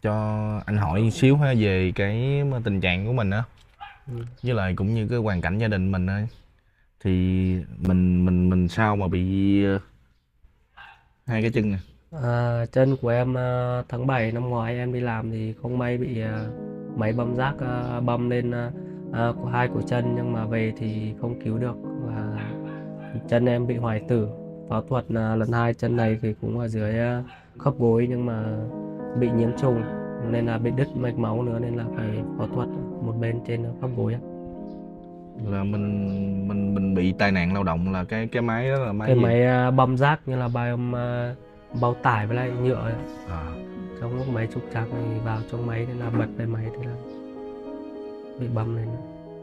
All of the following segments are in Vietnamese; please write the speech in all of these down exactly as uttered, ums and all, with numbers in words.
cho anh hỏi xíu ha về cái tình trạng của mình á, Ừ. với lại cũng như cái hoàn cảnh gia đình mình á, thì mình mình mình sao mà bị ờ, hai cái chân nè. À, chân của em à, tháng bảy năm ngoái em đi làm thì không may bị à, máy bơm rác à, bơm lên à, à, của hai cổ chân, nhưng mà về thì không cứu được và chân em bị hoại tử. Phẫu thuật à, lần hai chân này thì cũng ở dưới à, khớp gối, nhưng mà bị nhiễm trùng nên là bị đứt mạch máu nữa, nên là phải phẫu thuật một bên trên khớp gối á. Là mình mình mình bị tai nạn lao động, là cái cái máy đó là máy Cái gì? máy à, bơm rác như là bao à, bao tải với lại nhựa ấy. À, Trong lúc máy trục trặc thì vào trong máy thế là bật về máy thế là bị bầm lên.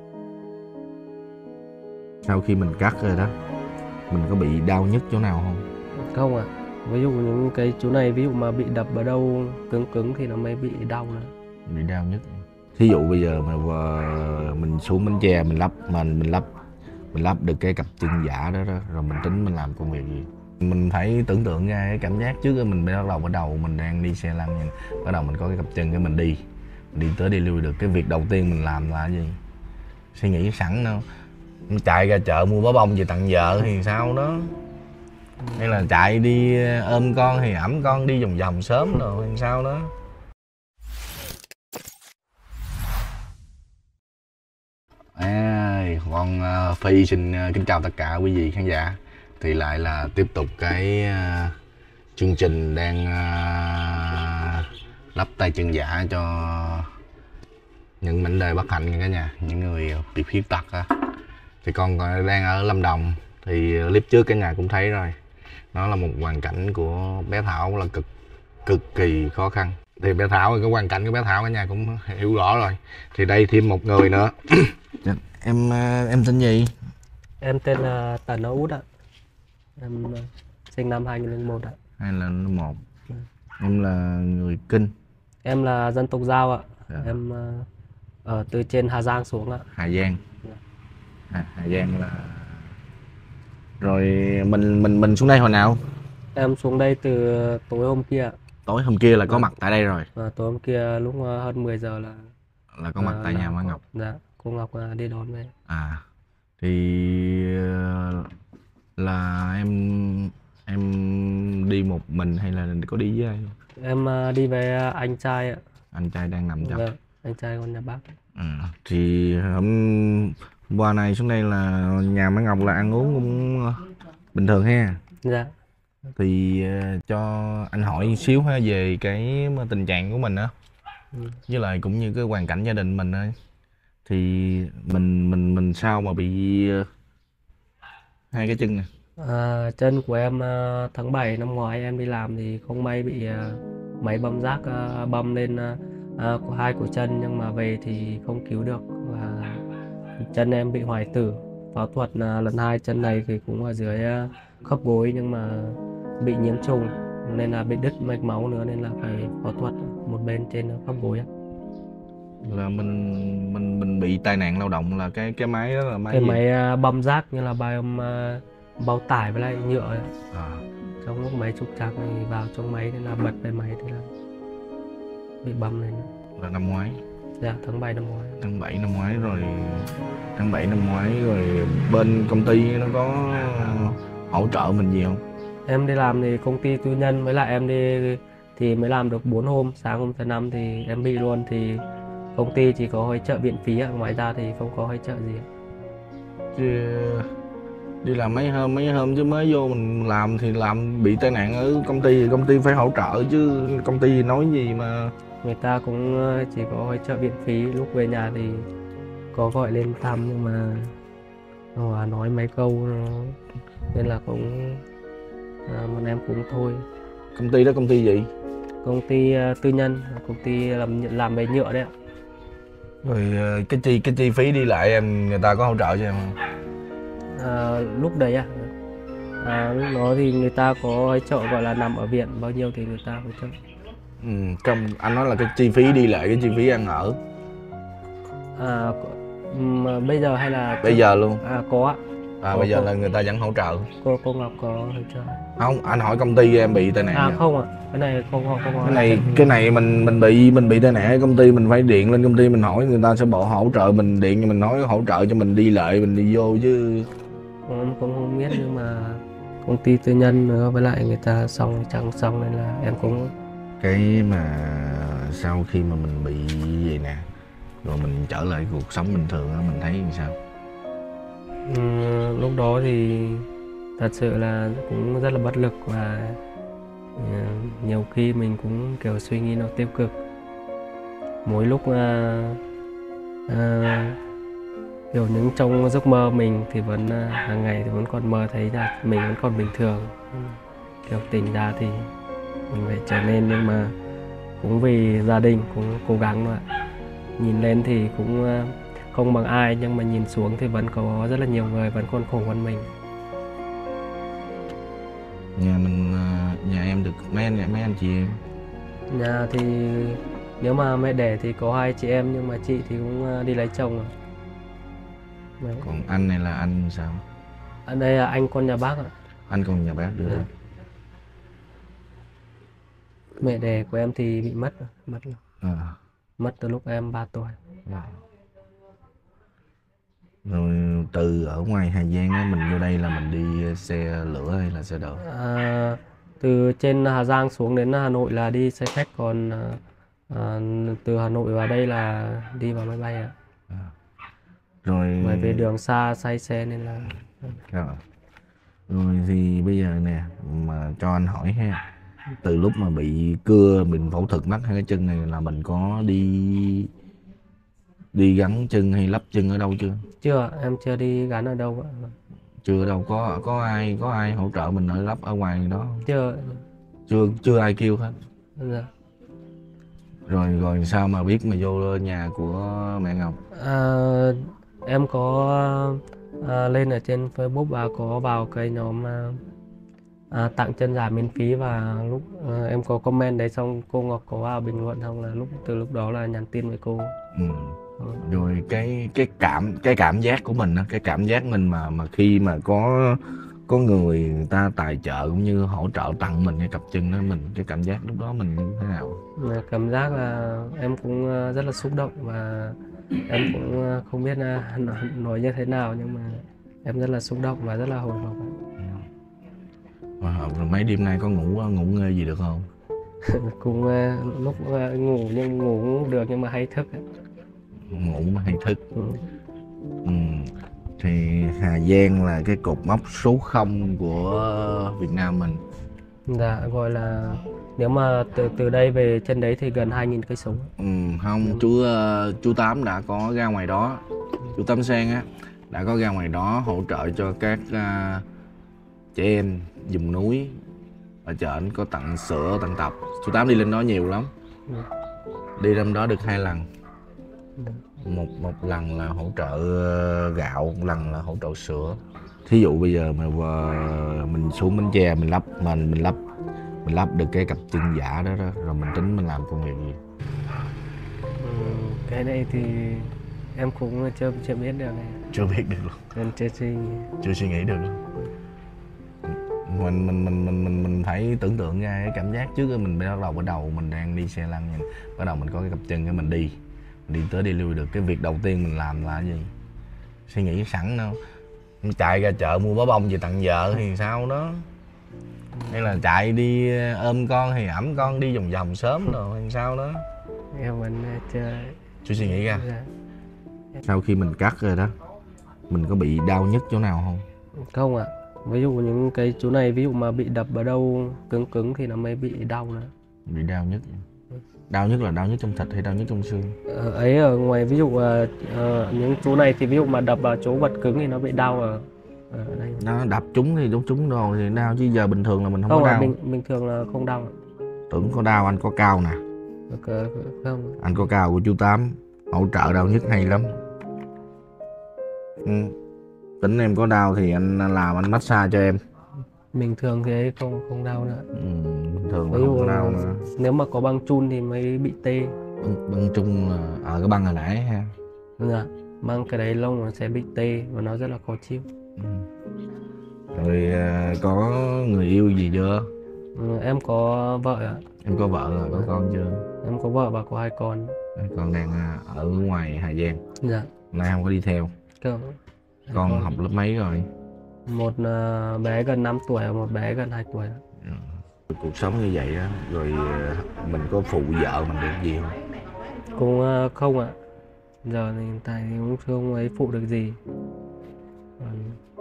sau khi mình cắt rồi đó, mình có bị đau nhức chỗ nào không? Không à, ví dụ những cái chỗ này ví dụ mà bị đập ở đâu cứng cứng thì nó mới bị đau nữa. Bị đau nhức. Thí dụ bây giờ mà vờ- mình xuống Bến Tre mình lắp mình mình lắp mình lắp được cái cặp chân giả đó, đó rồi mình tính mình làm công việc gì? Mình phải tưởng tượng ra cái cảm giác trước, mình bắt đầu bắt đầu mình đang đi xe lăn, bắt đầu mình có cái cặp chân cái mình đi mình đi tới đi lui được, cái việc đầu tiên mình làm là cái gì? Suy nghĩ sẵn đâu, chạy ra chợ mua bó bông về tặng vợ thì sao đó, hay là chạy đi ôm con thì ẵm con đi vòng vòng sớm rồi thì sao đó. À, con uh, Phi xin uh, kính chào tất cả quý vị khán giả. Thì lại là tiếp tục cái uh, chương trình đang uh, lắp tay chân giả cho những mảnh đời bất hạnh nha cả nhà, những người bị khuyết tật á. Thì con còn đang ở Lâm Đồng. Thì clip trước cả nhà cũng thấy rồi, nó là một hoàn cảnh của bé Thảo là cực cực kỳ khó khăn. Thì bé Thảo, cái hoàn cảnh của bé Thảo cả nhà cũng hiểu rõ rồi. Thì đây thêm một người nữa. em em tên gì? Em tên là Tần Âu Út ạ. Em uh, sinh năm hai nghìn không trăm lẻ một ạ. Hay là một? Em là người Kinh. Em là dân tộc Dao ạ. Dạ. Em uh, ở từ trên Hà Giang xuống ạ. Hà Giang. Dạ. À, Hà Giang là rồi. mình mình mình xuống đây hồi nào? Em xuống đây từ tối hôm kia ạ. Tối hôm kia là có Dạ. mặt tại đây rồi? Và tối hôm kia lúc uh, hơn mười giờ là Là có mặt uh, tại nhà là Má có, Ngọc. dạ, cô Ngọc uh, đi đón về. À thì ờ, là em em đi một mình hay là có đi với ai không? Em uh, đi với anh trai ạ. Anh trai đang nằm chập. Vâng, anh trai con nhà bác. Ừ. Thì hôm qua này xuống đây là nhà Má Ngọc là ăn uống cũng bình thường ha. Dạ. Thì uh, cho anh hỏi xíu ha về cái tình trạng của mình á, Ừ. với lại cũng như cái hoàn cảnh gia đình mình á, thì mình mình mình sao mà bị uh, hai cái chân nè. À, chân của em à, tháng bảy năm ngoái em đi làm thì không may bị à, máy bơm rác à, bơm lên à, à, của hai cổ chân, nhưng mà về thì không cứu được và chân em bị hoại tử. Phẫu thuật à, lần hai chân này thì cũng ở dưới à, khớp gối, nhưng mà bị nhiễm trùng nên là bị đứt mạch máu nữa, nên là phải phẫu thuật một bên trên khớp gối á. Là mình mình mình bị tai nạn lao động, là cái cái máy đó là máy Cái gì? máy à, bơm rác như là bao à, bao tải với lại nhựa ấy. À, Trong lúc máy trục trặc thì vào trong máy nên là bật về máy thế là bị bầm lên. là năm ngoái. Dạ, tháng bảy năm ngoái. Tháng bảy năm ngoái rồi. Tháng bảy năm ngoái rồi bên công ty nó có hỗ trợ mình gì không? Em đi làm thì công ty tư nhân, với lại em đi thì mới làm được bốn hôm, sáng hôm thứ năm thì em bị luôn, thì công ty chỉ có hỗ trợ viện phí ạ, ngoài ra thì không có hỗ trợ gì ạ. Chứ đi làm mấy hôm mấy hôm chứ mới vô mình làm thì làm bị tai nạn ở công ty thì công ty phải hỗ trợ chứ, công ty nói gì mà. Người ta cũng ờ, chỉ có hỗ trợ viện phí, lúc về nhà thì có gọi lên thăm nhưng mà họ nói mấy câu nó- nên là cũng à, bọn em cũng thôi. Công ty đó công ty gì? Công ty ờ, tư nhân, công ty làm làm về nhựa đấy ạ. Rồi ờ, cái chi cái chi phí đi lại em người ta có hỗ trợ cho em không? À, lúc đấy à, à lúc đó thì người ta có hỗ trợ, gọi là nằm ở viện bao nhiêu thì người ta hỗ trợ. Ừ, trong anh nói là cái chi phí đi lại, cái chi phí ăn ở. À, có- ừm, bây giờ hay là Bây giờ luôn. à, có ạ. À, Có, bây giờ có. là người ta vẫn hỗ trợ. cô cô Ngọc có hỗ trợ. Không, anh hỏi công ty em bị tai nạn À vậy? không ạ, cái này không không không Cái có. này cái này mình mình bị mình bị tai nạn ở công ty, mình phải điện lên công ty mình hỏi, người ta sẽ bộ hỗ trợ mình, điện cho mình nói hỗ trợ cho mình đi lại mình đi vô chứ. Em cũng không biết, nhưng mà công ty tư nhân nữa, với lại người ta xong chẳng xong nên là em cũng. Cái mà sau khi mà mình bị vậy nè, rồi mình trở lại cuộc sống bình thường á, mình thấy như sao? Ừ, lúc đó thì thật sự là cũng rất là bất lực, và ừ, nhiều khi mình cũng kiểu suy nghĩ nó tiêu cực. Mỗi lúc à, à, kiểu những trong giấc mơ mình thì vẫn à, hàng ngày thì vẫn còn mơ thấy là mình vẫn còn bình thường. Ừ, kiểu tỉnh ra thì mình phải trở nên, nhưng mà cũng vì gia đình cũng cố gắng thôi ạ. Nhìn lên thì cũng à, không bằng ai, nhưng mà nhìn xuống thì vẫn có rất là nhiều người vẫn còn khổ hơn mình. Nhà mình à, nhà em được mấy anh mấy anh chị em? Nhà thì nếu mà mẹ đẻ thì có hai chị em, nhưng mà chị thì cũng à, đi lấy chồng rồi. Đấy. Còn anh này là anh sao? Ở đây là anh con nhà bác ạ. Anh còn nhà bác nữa. Dạ. Mẹ đẻ của em thì bị mất rồi, mất rồi. À. Mất từ lúc em ba tuổi. Rồi từ ở ngoài Hà Giang á, mình vô đây là mình đi xe lửa hay là xe đò? À, từ trên Hà Giang xuống đến Hà Nội là đi xe khách, còn à, à, từ Hà Nội vào đây là đi vào máy bay ạ. À. Rồi Bởi vì đường xa say xe nên là. Rồi. Rồi thì bây giờ nè, mà cho anh hỏi ha, từ lúc mà bị cưa, mình phẫu thuật mắt hai cái chân này là mình có đi đi gắn chân hay lắp chân ở đâu chưa? Chưa, em chưa đi gắn ở đâu ạ. Chưa đâu, có có ai có ai hỗ trợ mình ở lắp ở ngoài đó không? Chưa. Chưa chưa ai kêu hết. Dạ. Rồi rồi sao mà biết mà vô nhà của mẹ Ngọc? À, em có à, lên ở trên Facebook và có vào cái nhóm à, à, tặng chân giả miễn phí, và lúc à, em có comment đấy, xong cô Ngọc có vào bình luận, xong là lúc từ lúc đó là nhắn tin với cô. Ừ. Rồi cái cái cảm cái cảm giác của mình á, cái cảm giác mình mà mà khi mà có có người, người ta tài trợ cũng như hỗ trợ tặng mình cái cặp chân đó, mình cái cảm giác lúc đó mình như thế nào? Mà cảm giác là em cũng à, rất là xúc động, và em cũng à, không biết à, nói, nói như thế nào, nhưng mà em rất là xúc động và rất là hồi hộp. Rồi mấy đêm nay có ngủ ngủ nghê gì được không? Cũng à, lúc à, ngủ nhưng ngủ cũng được, nhưng mà hay thức ấy. Ngủ mà hay thức. Ừ. Ừ. Thì Hà Giang là cái cột mốc số không của Việt Nam mình. Dạ, gọi là nếu mà từ từ đây về chân đấy thì gần hai nghìn cây số. Ừ, không, chú uh, chú Tám đã có ra ngoài đó, chú Tám Sen á đã có ra ngoài đó hỗ trợ cho các uh, trẻ em vùng núi, ở chợ anh có tặng sữa, tặng tập. Chú Tám đi lên đó nhiều lắm. Ừ. Đi lên đó được hai lần. Ừ. Một một lần là hỗ trợ gạo, một lần là hỗ trợ sữa. Thí dụ bây giờ mà mình xuống Bến Tre mình lắp mình mình lắp mình lắp được cái cặp chân giả đó, đó rồi mình tính mình làm công việc gì? Ừ, cái này thì em cũng chưa chưa biết được này. Chưa biết được luôn. Em chưa suy nghĩ. Chưa suy nghĩ được luôn. Mình mình mình mình mình mình phải tưởng tượng ra cái cảm giác trước khi mình bắt đầu bắt đầu mình đang đi xe lăn vậy. Bắt đầu mình có cái cặp chân cái mình đi đi tới đi lui được, cái việc đầu tiên mình làm là cái gì? Suy nghĩ sẵn đâu, chạy ra chợ mua bó bông về tặng vợ thì sao đó, hay là chạy đi ôm con thì ẵm con đi vòng vòng sớm rồi thì sao đó. Em vẫn chưa Chưa suy nghĩ ra. Dạ. Sau khi mình cắt rồi đó, mình có bị đau nhức chỗ nào không? Không ạ. Ví dụ những cái chỗ này, ví dụ mà bị đập ở đâu cứng cứng thì nó mới bị đau nữa. Bị đau nhức. Đau nhức là đau nhức trong thịt hay đau nhức trong xương? Ờ, ấy ở ngoài ví dụ uh, uh, những chỗ này thì ví dụ mà đập vào chỗ vật cứng thì nó bị đau ở, ở đây. Nó đập trúng thì đốt trúng rồi thì đau, chứ giờ bình thường là mình không, Không có ạ, đau. bình, bình thường là không đau ạ. Tưởng có đau, anh có cao nè. Ờ, không. Anh có cao của chú Tám, hỗ trợ đau nhức hay lắm. Ừ. Tính em có đau thì anh làm, anh massage cho em. Bình thường thì ấy không không đau nữa. Ừ, bình thường là Ví không dụ có đau nữa. nếu mà có băng chun thì mới bị tê. Băng, băng chung ở cái băng hồi nãy ha. Dạ, mang cái đấy lông nó sẽ bị tê và nó rất là khó chịu. Rồi à, có người yêu gì chưa? Ừ, em có vợ ạ. Em có vợ rồi, có con chưa? Em có vợ và có hai con. Con đang à, ở ngoài Hà Giang, Dạ. nay không có đi theo. Cơ- hai Con học lớp mấy rồi? Một à, bé gần năm tuổi và một bé gần hai tuổi ạ. Cuộc sống như vậy á, rồi à, mình có phụ vợ mình được gì không? Cũng à, không ạ. Giờ thì hiện tại thì cũng không ấy phụ được gì. Còn...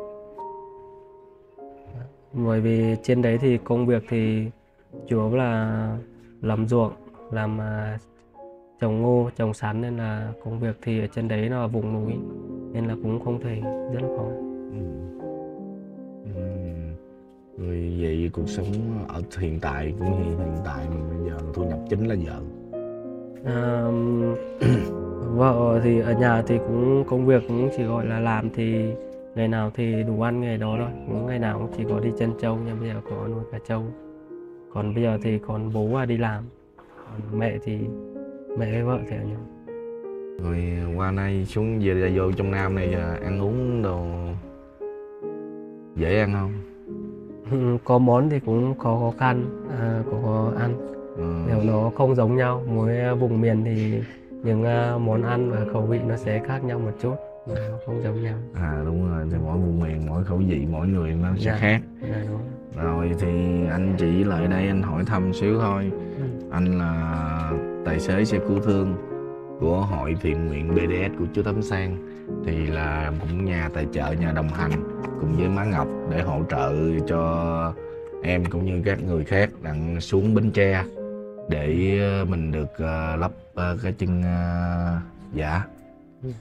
bởi vì trên đấy thì công việc thì chủ yếu là làm ruộng, làm à, trồng ngô, trồng sắn, nên là công việc thì ở trên đấy là vùng núi nên là cũng không thể, rất là khó. Ừ. Ừ. Rồi vậy cuộc sống ở hiện tại cũng hiện hiện tại mình bây giờ thu nhập chính là vợ. À, vợ thì ở nhà thì cũng công việc cũng chỉ gọi là làm thì ngày nào thì đủ ăn ngày đó thôi, cũng ngày nào cũng chỉ có đi chân trâu, nhưng bây giờ có nuôi cá trâu. Còn bây giờ thì còn bố là đi làm, còn mẹ thì mẹ với vợ thì ở nhà. Rồi qua nay xuống về là vô trong Nam này à, ăn uống đồ dễ ăn không? Có món thì cũng có khó khăn, à, có khó ăn. Ừ. Nếu nó không giống nhau, mỗi vùng miền thì những à, món ăn và khẩu vị nó sẽ khác nhau một chút, mà nó không giống nhau. À đúng rồi, thì mỗi vùng miền, mỗi khẩu vị, mỗi người nó sẽ Dạ. khác. Dạ, đúng. Rồi thì anh chỉ lại đây anh hỏi thăm xíu thôi. Ừ. Anh là tài xế xe cứu thương của hội thiện nguyện bê đê ét của chú Tấm Sang, thì là cũng nhà tài trợ, nhà đồng hành cùng với má Ngọc để hỗ trợ cho em cũng như các người khác đang xuống Bến Tre để mình được uh, lắp uh, cái chân uh, giả. Ừ.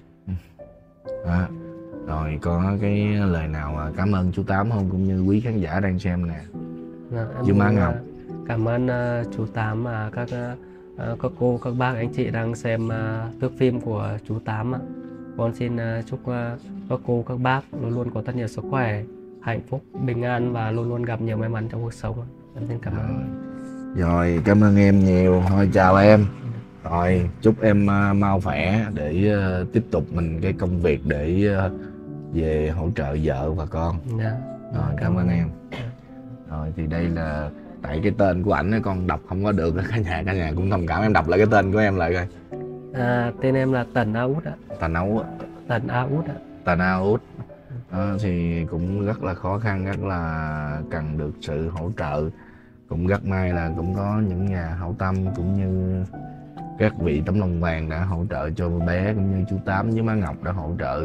Đó. Rồi có cái lời nào cảm ơn chú Tám không, cũng như quý khán giả đang xem nè? Dạ, em Với má cũng, Ngọc. à, cảm ơn à, chú Tám và các à, à, các cô, các bác, anh chị đang xem à, thước phim của chú Tám ạ. Con xin à, chúc à, các cô, các bác luôn luôn có thật nhiều sức khỏe, hạnh phúc, bình an và luôn luôn gặp nhiều may mắn trong cuộc sống ạ. Em xin cảm ơn. Rồi cảm ơn em nhiều, thôi chào em. Rồi chúc em uh, mau khỏe để uh, tiếp tục mình cái công việc để uh, về hỗ trợ vợ và con. Dạ. Rồi cảm ơn em. Rồi thì đây là tại cái tên của ảnh con đọc không có được, cả nhà cả nhà cũng thông cảm, em đọc lại cái tên của em lại coi. À, tên em là Tần A Út ạ. Tà Nấu. Tần A Út ạ. Tà Na Út. Đó, thì cũng rất là khó khăn, rất là cần được sự hỗ trợ. Cũng rất may là cũng có những nhà hảo tâm cũng như các vị tấm lòng vàng đã hỗ trợ cho bé, cũng như chú Tám với má Ngọc đã hỗ trợ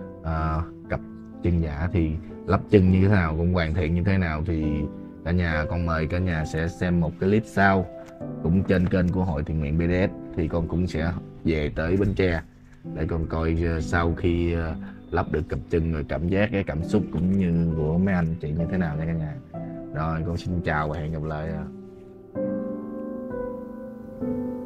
uh, cặp chân giả. Thì lắp chân như thế nào, cũng hoàn thiện như thế nào thì cả nhà con mời cả nhà sẽ xem một cái clip sau cũng trên kênh của hội thiện nguyện bê đê ét. Thì con cũng sẽ về tới Bến Tre để con coi sau khi lắp được cặp chân rồi cảm giác, cái cảm xúc cũng như của mấy anh chị như thế nào nha cả nhà. Rồi con xin chào và hẹn gặp lại.